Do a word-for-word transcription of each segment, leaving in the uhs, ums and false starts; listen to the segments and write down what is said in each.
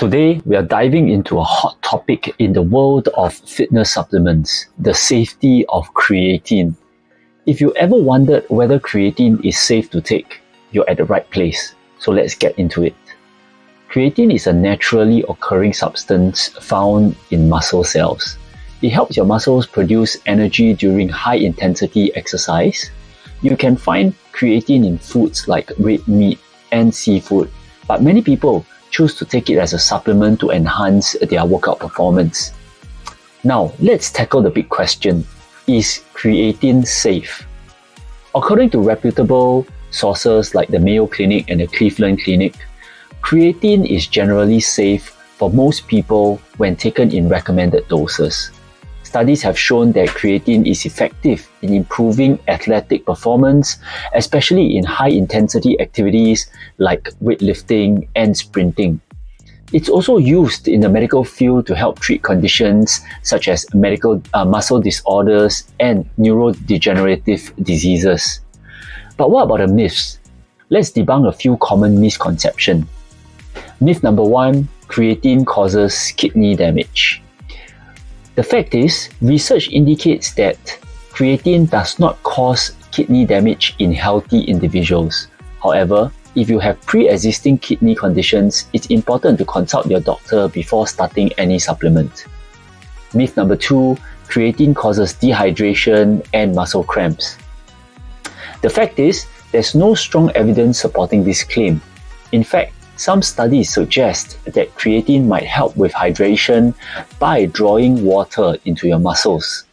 Today, we are diving into a hot topic in the world of fitness supplements, the safety of creatine. If you ever wondered whether creatine is safe to take, you're at the right place. So let's get into it. Creatine is a naturally occurring substance found in muscle cells. It helps your muscles produce energy during high-intensity exercise. You can find creatine in foods like red meat and seafood, but many people choose to take it as a supplement to enhance their workout performance. Now, let's tackle the big question. Is creatine safe? According to reputable sources like the Mayo Clinic and the Cleveland Clinic, creatine is generally safe for most people when taken in recommended doses. Studies have shown that creatine is effective in improving athletic performance, especially in high-intensity activities like weightlifting and sprinting. It's also used in the medical field to help treat conditions such as medical uh, muscle disorders and neurodegenerative diseases. But what about the myths? Let's debunk a few common misconceptions. Myth number one, creatine causes kidney damage. The fact is, research indicates that creatine does not cause kidney damage in healthy individuals. However, if you have pre-existing kidney conditions, it's important to consult your doctor before starting any supplement. Myth number two, creatine causes dehydration and muscle cramps. The fact is, there's no strong evidence supporting this claim. In fact, some studies suggest that creatine might help with hydration by drawing water into your muscles.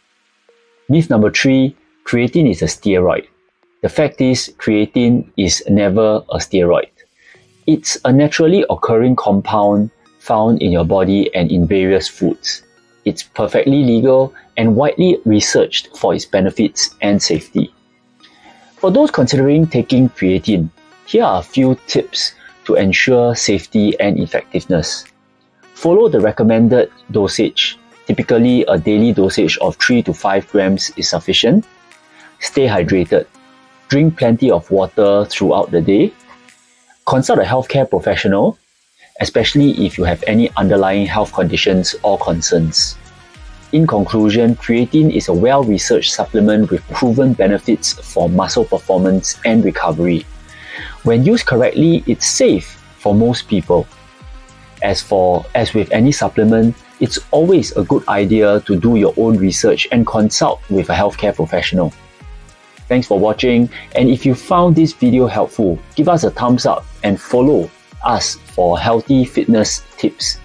Myth number three, creatine is a steroid. The fact is, creatine is never a steroid. It's a naturally occurring compound found in your body and in various foods. It's perfectly legal and widely researched for its benefits and safety. For those considering taking creatine, here are a few tips to ensure safety and effectiveness. Follow the recommended dosage. Typically, a daily dosage of three to five grams is sufficient. Stay hydrated. Drink plenty of water throughout the day. Consult a healthcare professional, especially if you have any underlying health conditions or concerns. In conclusion, creatine is a well-researched supplement with proven benefits for muscle performance and recovery. When used correctly, it's safe for most people. As for, as with any supplement, it's always a good idea to do your own research and consult with a healthcare professional. Thanks for watching, and if you found this video helpful, give us a thumbs up and follow us for healthy fitness tips.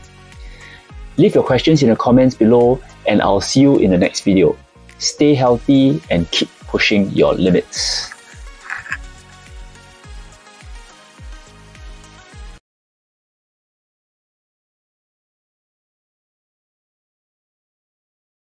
Leave your questions in the comments below, and I'll see you in the next video. Stay healthy and keep pushing your limits.